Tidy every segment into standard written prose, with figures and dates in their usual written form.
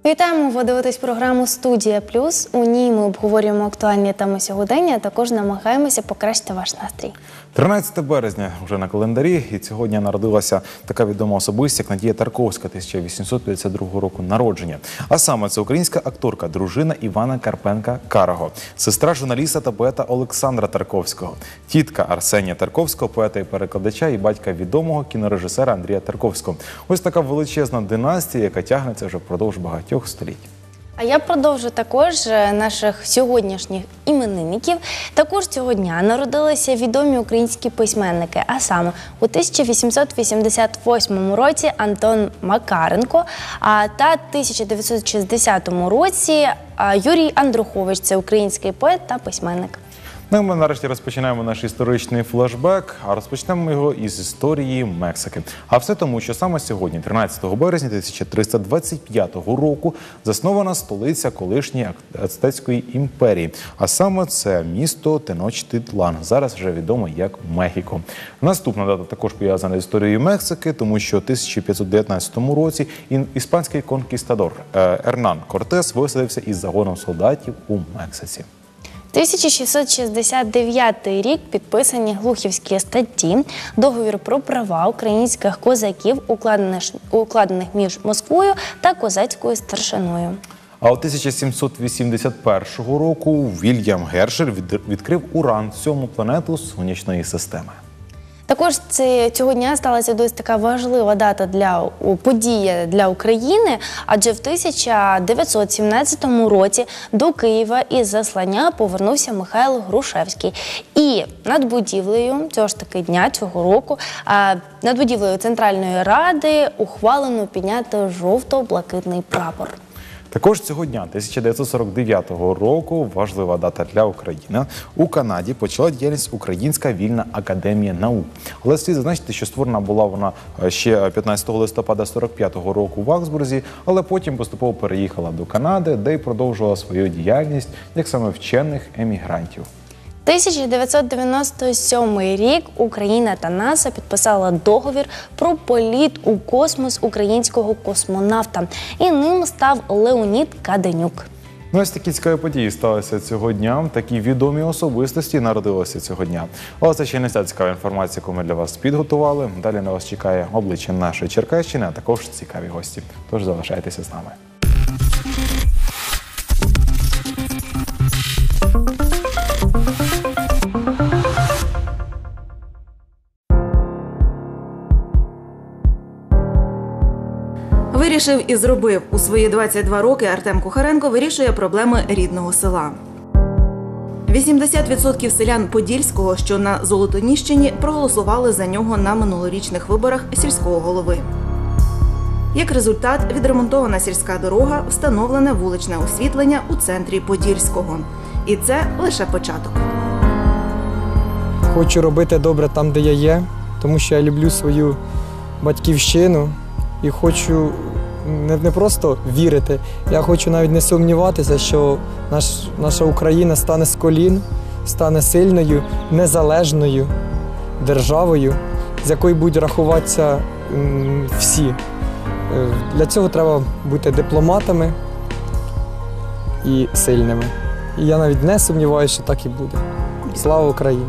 Вітаємо! Ви дивитесь програму «Студія Плюс». У ній ми обговорюємо актуальні теми сьогодення, а також намагаємося покращити ваш настрій. 13 березня вже на календарі, і сьогодні народилася така відома особистість, як Надія Тарковська, 1852 року народження. А саме це українська акторка, дружина Івана Карпенка-Карого, сестра журналіста та поета Олександра Тарковського, тітка Арсенія Тарковського, поета і перекладача, і батька відомого кінорежисера Андрія Тарковського. Ось така величезна династія, яка тягнеться вже впродовж багатьох століть. А я продовжу також наших сьогоднішніх іменинників. Також цього дня народилися відомі українські письменники, а саме у 1888 році Антон Макаренко, та 1960 році Юрій Андрухович – це український поет та письменник. Ну і ми нарешті розпочинаємо наш історичний флешбек, а розпочнемо його із історії Мексики. А все тому, що саме сьогодні, 13 березня 1325 року, заснована столиця колишньої Ацтецької імперії. А саме це місто Теночтитлан, зараз вже відомо як Мехіко. Наступна дата також пов'язана з історією Мексики, тому що в 1519 році іспанський конкістадор Ернан Кортес висадився із загоном солдатів у Мексиці. 1669 рік підписані Глухівські статті, договір про права українських козаків, укладених між Москвою та козацькою старшиною. А у 1781 року Вільям Гершель відкрив Уран, 7-му планету Сонячної системи. Також цього дня сталася досить така важлива подія для України, адже в 1917 році до Києва із заслання повернувся Михайло Грушевський. І над будівлею цього ж таки дня, цього року, над будівлею Центральної Ради ухвалено підняти жовто-блакитний прапор. Також цього дня, 1949 року, важлива дата для України. У Канаді почала діяльність Українська вільна академія наук. Але слід зазначити, що створена була вона ще 15 листопада 1945 року в Аксбурзі, але потім поступово переїхала до Канади, де й продовжувала свою діяльність як саме вчених емігрантів. 1997 рік Україна та НАСА підписала договір про політ у космос українського космонавта. І ним став Леонід Каденюк. Ну, ось такі цікаві події сталися цього дня. Такі відомі особистості народилися цього дня. Але це ще не вся цікава інформація, яку ми для вас підготували. Далі на вас чекає обличчя нашої Черкащини, а також цікаві гості. Тож залишайтеся з нами. Вирішив і зробив. У свої 22 роки Артем Кухаренко вирішує проблеми рідного села. 80% селян Подільського, що на Золотоніщині, проголосували за нього на минулорічних виборах сільського голови. Як результат, відремонтована сільська дорога, встановлене вуличне освітлення у центрі Подільського. І це лише початок. Хочу робити добре там, де я є, тому що я люблю свою батьківщину і хочу не просто вірити, я хочу навіть не сумніватися, що наша Україна стане з колін, стане сильною, незалежною державою, з якою будуть рахуватися всі. Для цього треба бути дипломатами і сильними. І я навіть не сумніваюся, що так і буде. Слава Україні!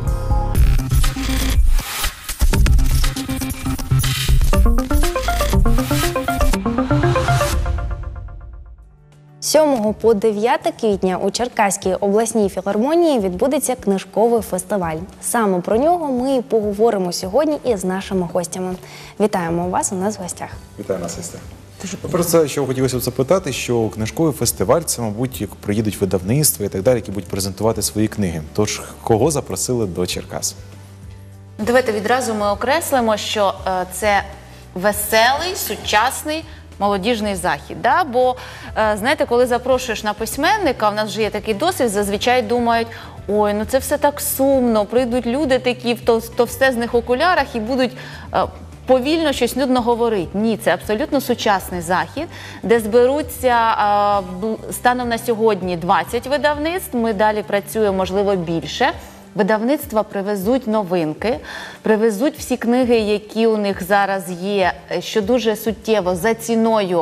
7 по 9 квітня у Черкаській обласній філармонії відбудеться книжковий фестиваль. Саме про нього ми і поговоримо сьогодні із нашими гостями. Вітаємо вас у нас в гостях. Вітаю нас, сестра. Про це, що хотілося б запитати, що книжковий фестиваль – це, мабуть, як приїдуть видавництва і так далі, які будуть презентувати свої книги. Тож, кого запросили до Черкас? Давайте відразу ми окреслимо, що це веселий, сучасний, молодіжний захід. Да? Бо, знаєте, коли запрошуєш на письменника, в нас вже є такий досвід, зазвичай думають, ой, ну це все так сумно, прийдуть люди такі в товстезних окулярах і будуть повільно щось нудно говорить. Ні, це абсолютно сучасний захід, де зберуться станом на сьогодні 20 видавництв, ми далі працюємо, можливо, більше. Видавництва привезуть новинки, привезуть всі книги, які у них зараз є, що дуже суттєво за ціною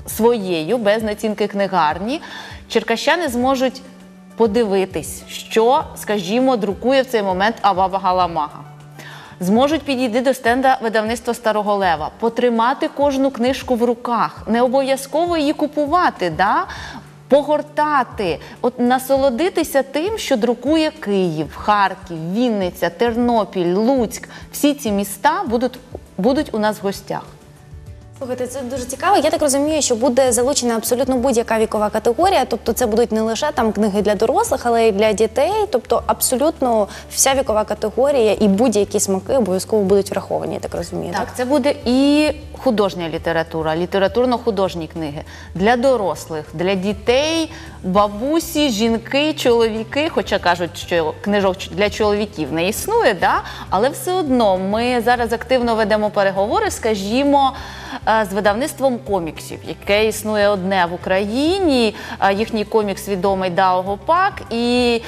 своєю, без націнки книгарні, черкащани зможуть подивитись, що, скажімо, друкує в цей момент Авва Галамага. Зможуть підійти до стенда видавництва Старого Лева, потримати кожну книжку в руках, не обов'язково її купувати, да? Погортати, от насолодитися тим, що друкує Київ, Харків, Вінниця, Тернопіль, Луцьк. Всі ці міста будуть у нас в гостях. Слухайте, це дуже цікаво. Я так розумію, що буде залучена абсолютно будь-яка вікова категорія. Тобто це будуть не лише там книги для дорослих, але й для дітей. Тобто абсолютно вся вікова категорія і будь-які смаки обов'язково будуть враховані, я так розумію. Так, це буде і художня література, літературно-художні книги для дорослих, для дітей, бабусі, жінки, чоловіки. Хоча кажуть, що книжок для чоловіків не існує, да? Але все одно ми зараз активно ведемо переговори, скажімо, з видавництвом коміксів, яке існує одне в Україні. Їхній комікс відомий Дао Гопак. І,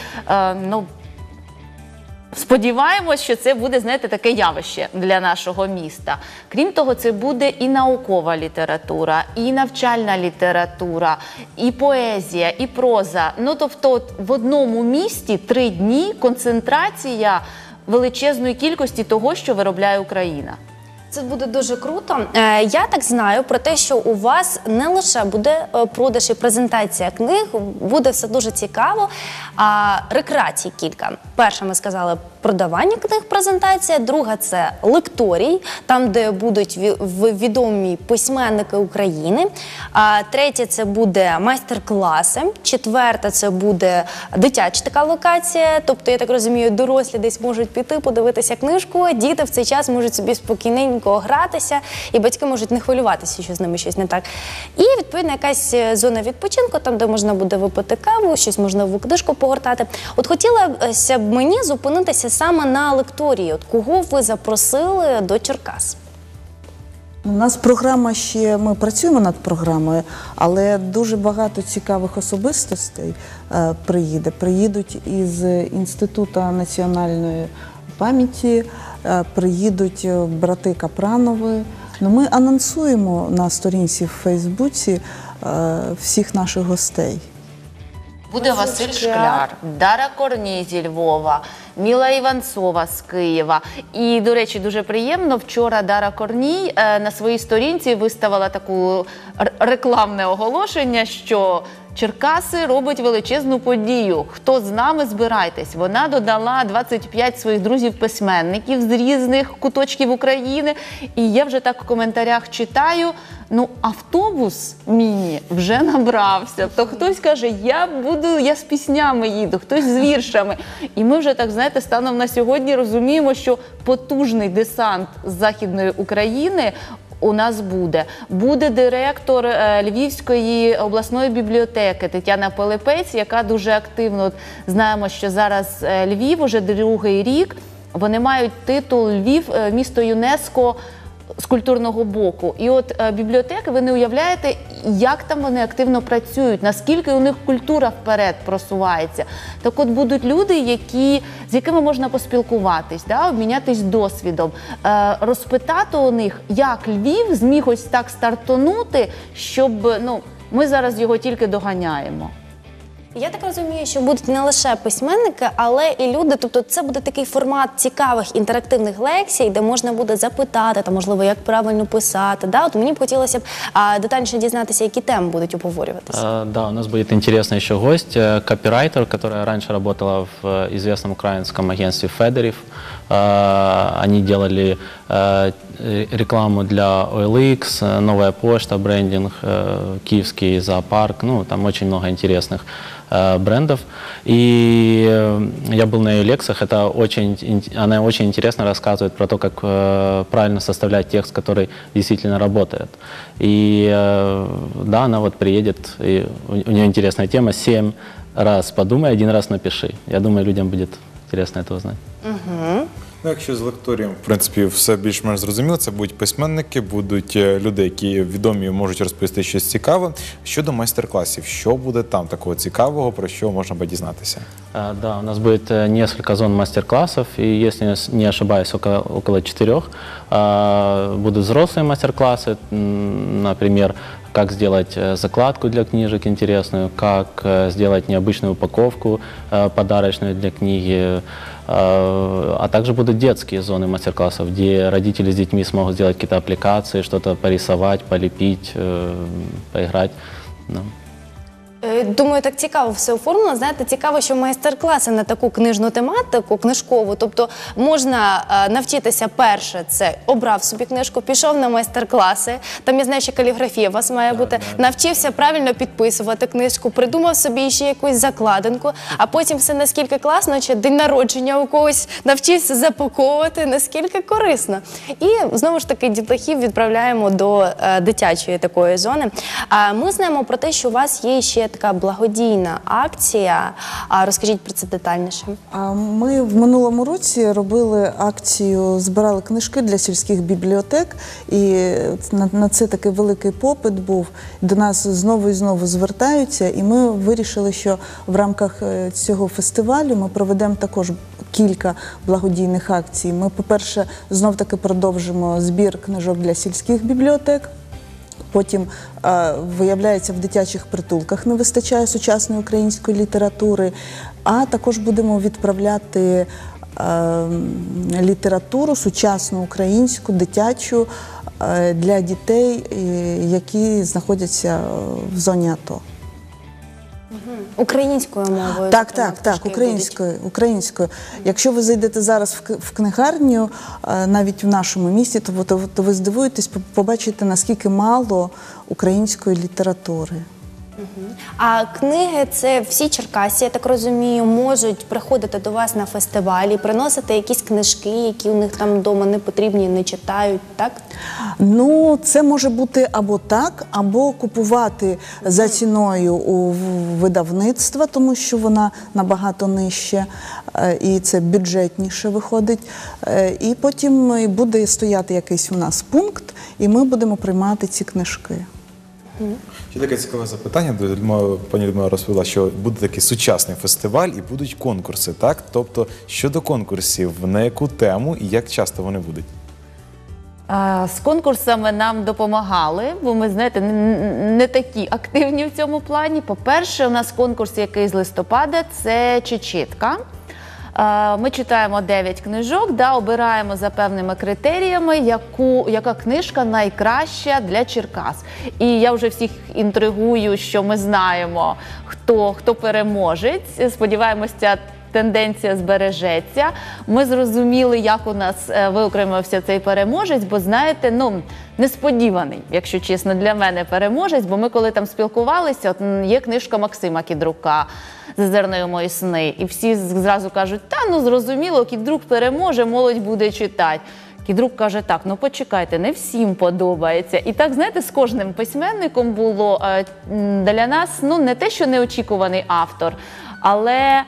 сподіваємось, що це буде, знаєте, таке явище для нашого міста. Крім того, це буде і наукова література, і навчальна література, і поезія, і проза. Ну, тобто, в одному місті 3 дні концентрація величезної кількості того, що виробляє Україна. Це буде дуже круто. Я так знаю про те, що у вас не лише буде продаж і презентація книг, буде все дуже цікаво. Рекреацій кілька. Перша, ми сказали, продавання книг, презентація. Друга – це лекторій, там, де будуть відомі письменники України. Третя – це буде майстер-класи. Четверта – це буде дитяча така локація. Тобто, я так розумію, дорослі десь можуть піти, подивитися книжку, а діти в цей час можуть собі спокійненько гратися, і батьки можуть не хвилюватися, що з ними щось не так. І, відповідно, якась зона відпочинку, там, де можна буде випити каву, щось можна в книжку погортати. От хотілося б мені зупинитися саме на лекторії. От кого ви запросили до Черкас? У нас програма ще, ми працюємо над програмою, але дуже багато цікавих особистостей приїде. Приїдуть із Інституту національної пам'яті, приїдуть брати Капранови. Ми анонсуємо на сторінці в Фейсбуці всіх наших гостей. Буде Василь Шкляр, Дара Корній зі Львова, Міла Іванцова з Києва. І, до речі, дуже приємно, вчора Дара Корній на своїй сторінці виставила таку рекламне оголошення, що Черкаси робить величезну подію. Хто з нами, збирайтесь. Вона додала 25 своїх друзів-письменників з різних куточків України. І я вже так в коментарях читаю, автобус міні вже набрався. То хтось каже, я з піснями їду, хтось з віршами. І ми вже так, знаєте, станом на сьогодні розуміємо, що потужний десант з Західної України у нас буде. Буде директор Львівської обласної бібліотеки Тетяна Пилипець, яка дуже активно, знаємо, що зараз Львів уже 2-й рік, вони мають титул Львів місто ЮНЕСКО з культурного боку. І от бібліотеки, ви не уявляєте, як там вони активно працюють, наскільки у них культура вперед просувається. Так от будуть люди, з якими можна поспілкуватись, обмінятись досвідом, розпитати у них, як Львів зміг ось так стартонути, щоб, ми зараз його тільки доганяємо. Я так розумію, що будуть не лише письменники, але і люди, тобто це буде такий формат цікавих інтерактивних лекцій, де можна буде запитати, можливо, як правильно писати. От мені б хотілося б детальніше дізнатися, які теми будуть обговорюватися. Да, у нас будет интересный еще гость, копирайтер, которая раньше работала в известном украинском агентстве «Федерев». Они делали рекламу для OLX, «Новая почта», брендинг, киевский зоопарк, там очень много интересных брендов. И я был на ее лекциях, она очень интересно рассказывает про то, как правильно составлять текст, который действительно работает. И да, она вот приедет, и у нее интересная тема, 7 раз подумай, 1 раз напиши. Я думаю, людям будет интересно это узнать. Ну, якщо з лекторієм, в принципі, все більш-менш зрозуміло, це будуть письменники, будуть люди, які відомі, можуть розповісти щось цікаве. Щодо майстер-класів, що буде там такого цікавого, про що можна би дізнатися? Да, у нас будет несколько зон мастер-классов, и если не ошибаюсь, около 4. Будут взрослые мастер-классы, например, как сделать закладку для книжек интересную, как сделать необычную упаковку подарочную для книги, а также будут детские зоны мастер-классов, где родители с детьми смогут сделать какие-то аппликации, что-то порисовать, полепить, поиграть. Да. Думаю, так цікаво все оформлено. Знаєте, цікаво, що майстер-класи на таку книжну тематику, книжкову, тобто можна навчитися перше, це обрав собі книжку, пішов на майстер-класи, там я знаю, що каліграфія у вас має бути, навчився правильно підписувати книжку, придумав собі ще якусь закладинку, а потім все наскільки класно, чи день народження у когось навчився запаковувати, наскільки корисно. І знову ж таки дітлахів відправляємо до дитячої такої зони. Ми знаємо про те, що у вас є ще така благодійна акція. Розкажіть про це детальніше. Ми в минулому році робили акцію, збирали книжки для сільських бібліотек, і на це такий великий попит був. До нас знову і знову звертаються, і ми вирішили, що в рамках цього фестивалю ми проведемо також кілька благодійних акцій. Ми, по-перше, знов-таки продовжимо збір книжок для сільських бібліотек. Потім, виявляється, в дитячих притулках не вистачає сучасної української літератури, а також будемо відправляти літературу сучасну українську, дитячу для дітей, які знаходяться в зоні АТО. Українською мовою? Так, українською. Якщо ви зайдете зараз в книгарню, навіть в нашому місті, то ви здивуєтесь, побачите, наскільки мало української літератури. А книги, це всі черкасці, я так розумію, можуть приходити до вас на фестивалі, приносити якісь книжки, які у них там вдома не потрібні, не читають, так? Ну, це може бути або так, або купувати за ціною у видавництва, тому що вона набагато нижча, і це бюджетніше виходить. І потім буде стояти якийсь у нас пункт, і ми будемо приймати ці книжки. Ще таке цікаве запитання. Пані Людмила розповіла, що буде такий сучасний фестиваль і будуть конкурси, так? Тобто, щодо конкурсів, на яку тему і як часто вони будуть? З конкурсами нам допомагали, бо ми, знаєте, не такі активні в цьому плані. По-перше, у нас конкурс, який з листопада, це чечітка. Ми читаємо 9 книжок, обираємо за певними критеріями, яка книжка найкраща для Черкас. І я вже всіх інтригую, що ми знаємо, хто переможець. Сподіваємося, ця тенденція збережеться. Ми зрозуміли, як у нас виокремився цей переможець, бо, знаєте, несподіваний, якщо чесно, для мене переможець, бо ми коли там спілкувалися, є книжка Максима Кідрука «Зазирної мої сни», і всі зразу кажуть, зрозуміло, Кідрук переможе, молодь буде читати. Кідрук каже, так, почекайте, не всім подобається. І так, знаєте, з кожним письменником було для нас, не те, що неочікуваний автор, але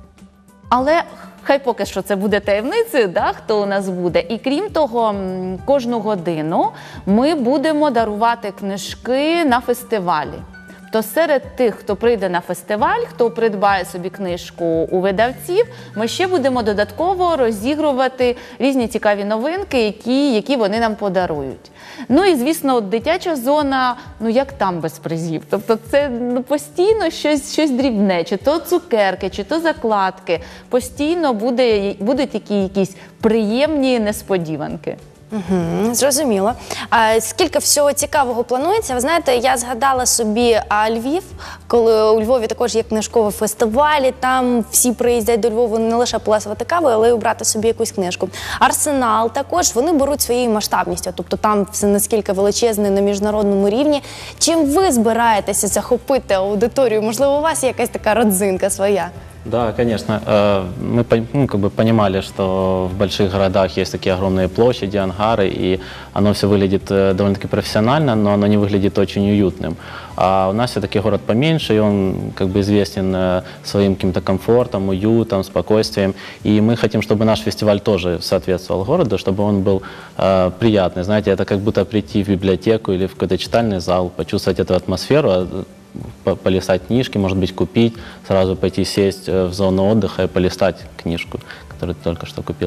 хай поки що це буде таємницею, хто у нас буде. І крім того, кожну годину ми будемо дарувати книжки на фестивалі. То серед тих, хто прийде на фестиваль, хто придбає собі книжку у видавців, ми ще будемо додатково розігрувати різні цікаві новинки, які вони нам подарують. Ну і, звісно, дитяча зона, як там без призів? Тобто це постійно щось дрібне, чи то цукерки, чи то закладки. Постійно будуть якісь приємні несподіванки. Зрозуміло. Скільки всього цікавого планується? Ви знаєте, я згадала собі Львів, коли у Львові також є книжкові фестивалі, там всі приїздять до Львова не лише поласувати каву, але й обрати собі якусь книжку. Арсенал також, вони беруть своєю масштабністю, тобто там все наскільки величезне на міжнародному рівні. Чим ви збираєтеся захопити аудиторію? Можливо, у вас є якась така родзинка своя? Да, конечно. Мы понимали, что в больших городах есть такие огромные площади, ангары, и оно все выглядит довольно-таки профессионально, но оно не выглядит очень уютным. А у нас все-таки город поменьше, и он известен своим каким-то комфортом, уютом, спокойствием. И мы хотим, чтобы наш фестиваль тоже соответствовал городу, чтобы он был приятный. Знаете, это как будто прийти в библиотеку или в какой-то читальный зал, почувствовать эту атмосферу, полистать книжки, может быть, купить, сразу пойти сесть в зону отдыха и полистать книжку, которую ты только что купил.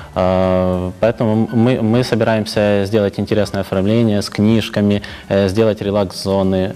Поэтому мы собираемся сделать интересное оформление с книжками, сделать релакс-зоны.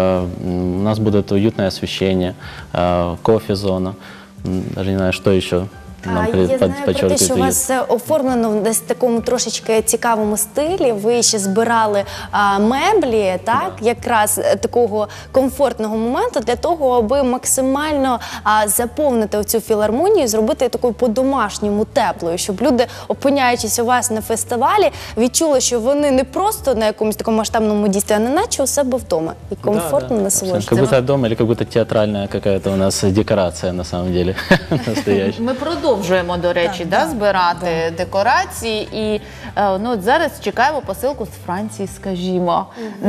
У нас будет уютное освещение, кофе-зона, даже не знаю, что еще. Я знаю про те, що у вас оформлено в десь такому трошечки цікавому стилі. Ви ще збирали меблі, так, якраз такого комфортного моменту для того, аби максимально заповнити цю філармонію, зробити такою по-домашньому теплою, щоб люди, опиняючись у вас на фестивалі, відчули, що вони не просто на якомусь такому масштабному дійстві, а не наче у себе вдома і комфортно насолоджуються. Как будто дома или как будто театральная какая-то у нас декорация на самом деле настоящая. Ми продовжуємо, до речі, збирати декорації. І от зараз чекаємо посилку з Франції, скажімо.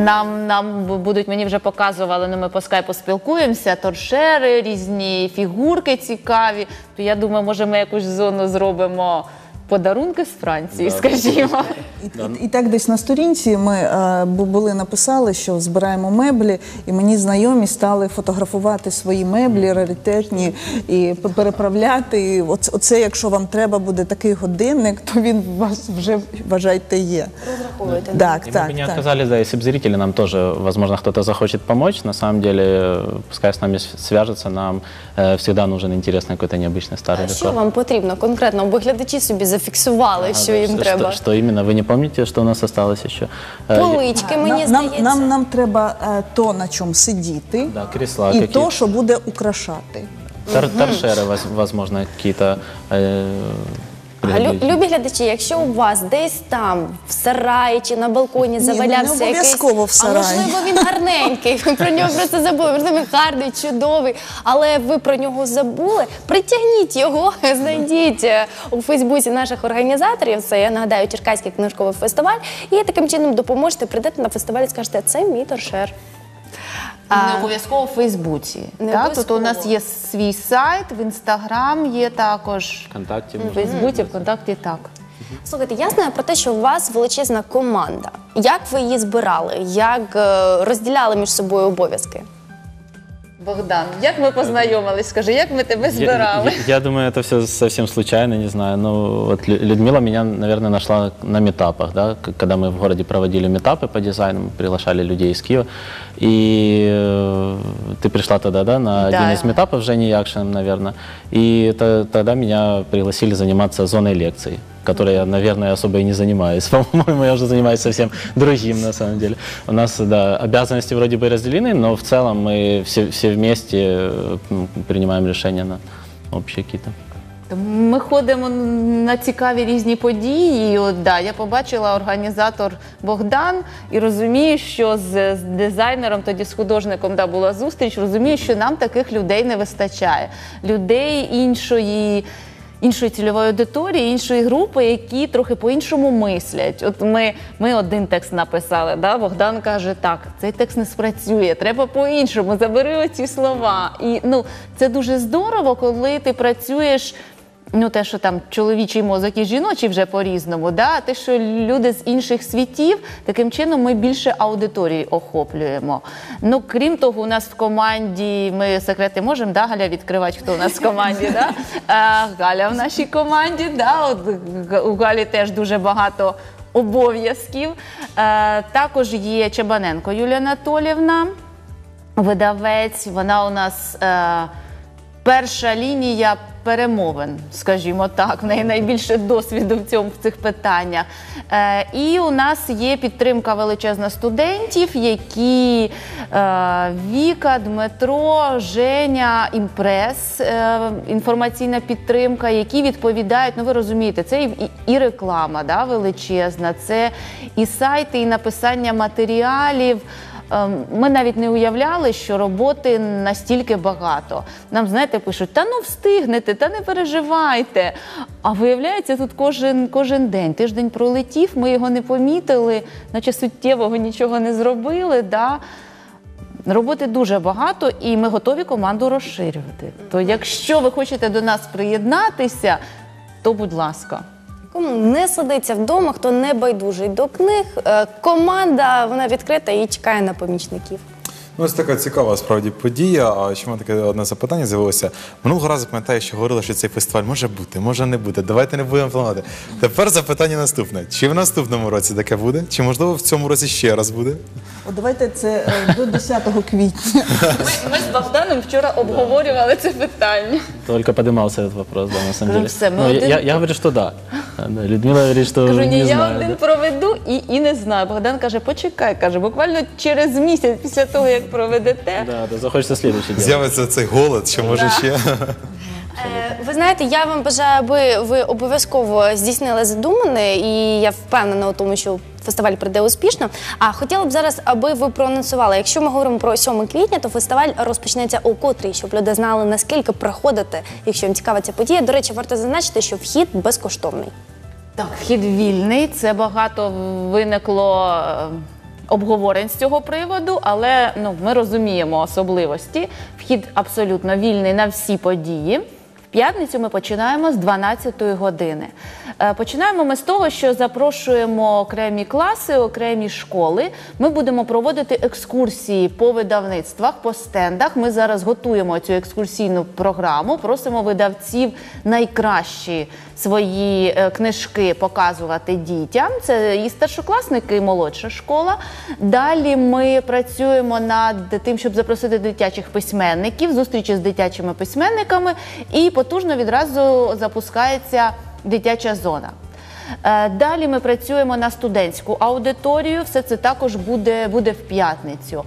Нам будуть, мені вже показували, ми по скайпу спілкуємося, торшери, різні фігурки цікаві. То я думаю, може ми якусь зону зробимо подарунки з Франції, скажімо. І так десь на сторінці ми написали, що збираємо меблі, і мені знайомі стали фотографувати свої меблі раритетні і переправляти. І оце, якщо вам треба буде такий годинник, то він у вас вже, вважайте, є. Розраховуєте. Так, И мы бы не отказались, да, если бы зрители нам тоже, возможно, кто-то захочет помочь, на самом деле, пускай с нами свяжется, нам всегда нужен интересный какой-то необычный старый Що декор. вам потрібно конкретно? Бо глядачі собі зафіксували, що їм треба. Что именно? Вы не помните, что у нас осталось еще? Полички, мені здається. Нам треба то, на чому сидіти, Да, кресла і какие-то. то, що буде украшати. Торшеры, возможно, какие-то приобретения. Любі глядачі, якщо у вас десь там, в сараї чи на балконі завалявся не обов'язково в сараї. А можливо він гарненький, ви про нього просто забули, можливо він гарний, чудовий, але ви про нього забули, притягніть його, знайдіть у Фейсбуці наших організаторів, це, я нагадаю, Черкаський книжковий фестиваль, і таким чином допоможете, прийдете на фестиваль і скажете, це мій торшер. Не обов'язково в Фейсбуці. Тут у нас є свій сайт, в Інстаграм є також, ВКонтакте, в Фейсбуці, ВКонтакті, так. Слухайте, я знаю про те, що у вас величезна команда. Як ви її збирали? Як розділяли між собою обов'язки? Богдан, як ми познайомились? Скажи, як ми тебе збирали? Я думаю, это все совсем случайно, не знаю. Ну, вот Людмила меня, наверное, нашла на метапах, да, когда мы в городе проводили метапы по дизайну, мы приглашали людей из Киева. И ты пришла тогда, да, на один из метапов с Женей Якшиным, наверное. И тогда меня пригласили заниматься зоной лекций, которой я, наверное, особо и не занимаюсь. По-моему, я уже занимаюсь совсем другим, на самом деле. У нас, да, обязанности вроде бы разделены, но в целом мы все вместе принимаем решения на общие какие-то. Ми ходимо на цікаві різні події. І от, да, я побачила організатор Богдан і розумію, що з дизайнером, тоді з художником була зустріч, розумію, що нам таких людей не вистачає. Людей іншої цільової аудиторії, іншої групи, які трохи по-іншому мислять. От ми один текст написали, да? Богдан каже, так, цей текст не спрацює, треба по-іншому, забери оці слова. І це дуже здорово, коли ти працюєш, те, що там чоловічий мозок і жіночий вже по-різному, да? Те, що люди з інших світів, таким чином ми більше аудиторії охоплюємо. Крім того, у нас в команді, ми секрети можемо, да, Галя, відкривати, хто у нас в команді, да? Галя в нашій команді, да? От, у Галі теж дуже багато обов'язків. Також є Чабаненко Юлія Анатоліївна, видавець, вона у нас перша лінія перемовин, скажімо так, в неї найбільше досвіду в цих питаннях. І у нас є підтримка величезна студентів, які Віка, Дмитро, Женя, Імпрес, інформаційна підтримка, які відповідають, ви розумієте, це і реклама, да, величезна, це і сайти, і написання матеріалів, Ми навіть не уявляли, що роботи настільки багато. Нам, знаєте, пишуть, та ну встигнете, та не переживайте. А виявляється, тут кожен день. Тиждень пролетів, ми його не помітили, наче суттєвого нічого не зробили. Да? Роботи дуже багато, і ми готові команду розширювати. То якщо ви хочете до нас приєднатися, то будь ласка. Кому не сидиться вдома, хто не байдужий до книг, команда, вона відкрита і чекає на помічників. Ну, ось така цікава справді подія. А ще в мене таке одне запитання з'явилося. Минулого разу пам'ятаю, що говорили, що цей фестиваль може бути, може не буде. Давайте не будемо планувати. Тепер запитання наступне. Чи в наступному році таке буде? Чи, можливо, в цьому році ще раз буде? От давайте це до 10 квітня. Ми з Богданом вчора обговорювали це питання. Только поднимался этот вопрос, да, на самом Скажем, деле. все, мы Ну, один- я говорю, что да. Да, Людмила говорит, что Кажу, ні, не я знаю. один да. проведу і не знаю. Богдан каже, почекай, каже, буквально через місяць після того, як проведете. Да, захочется следующий день. З'явиться цей голод, що може ще? Ви знаєте, я вам бажаю, аби ви обов'язково здійснили задумане, і я впевнена у тому, що фестиваль пройде успішно. А хотіла б зараз, аби ви проанонсували, якщо ми говоримо про 7 квітня, то фестиваль розпочнеться о котрій, щоб люди знали, наскільки приходити, якщо їм цікава ця подія. До речі, варто зазначити, що вхід безкоштовний. Так, вхід вільний, це багато виникло обговорень з цього приводу, але ми розуміємо особливості. Вхід абсолютно вільний на всі події. В п'ятницю ми починаємо з 12-ї години. Починаємо ми з того, що запрошуємо окремі класи, окремі школи. Ми будемо проводити екскурсії по видавництвах, по стендах. Ми зараз готуємо цю екскурсійну програму, просимо видавців найкращі свої книжки показувати дітям. Це і старшокласники, і молодша школа. Далі ми працюємо над тим, щоб запросити дитячих письменників, зустрічі з дитячими письменниками, і потужно відразу запускається дитяча зона. Далі ми працюємо на студентську аудиторію, все це також буде в п'ятницю.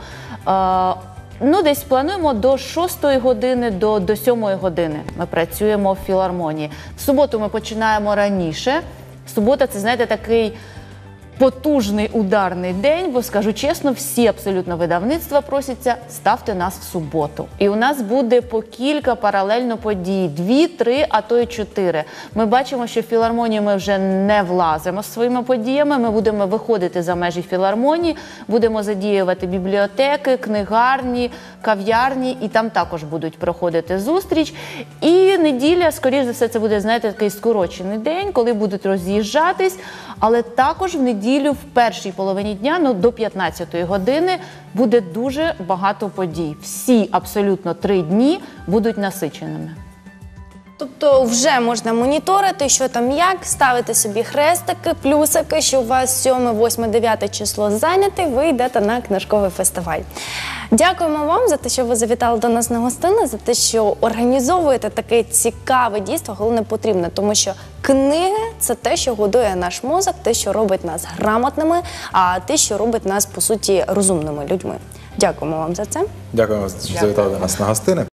Десь плануємо до 6-ї години, до 7-ї години ми працюємо в філармонії. В суботу ми починаємо раніше. Субота – це, знаєте, такий потужний ударний день, бо, скажу чесно, всі абсолютно видавництва просяться, ставте нас в суботу. І у нас буде по кілька паралельно подій, 2, 3, а то й 4. Ми бачимо, що в філармонію ми вже не влазимо з своїми подіями, ми будемо виходити за межі філармонії, будемо задіювати бібліотеки, книгарні, кав'ярні, і там також будуть проходити зустріч. І неділя, скоріш за все, це буде, знаєте, такий скорочений день, коли будуть роз'їжджатись, але також в неділю в першій половині дня, до 15-ї години, буде дуже багато подій. Всі абсолютно 3 дні будуть насиченими. Тобто вже можна моніторити, що там як, ставити собі хрестики, плюсики, що у вас 7, 8, 9 число зайняте, ви йдете на книжковий фестиваль. Дякуємо вам за те, що ви завітали до нас на гостини, за те, що організовуєте таке цікаве дійство, головне потрібне, тому що книги – це те, що годує наш мозок, те, що робить нас грамотними, а те, що робить нас, по суті, розумними людьми. Дякуємо вам за це. Дякуємо, що завітали до нас на гостини.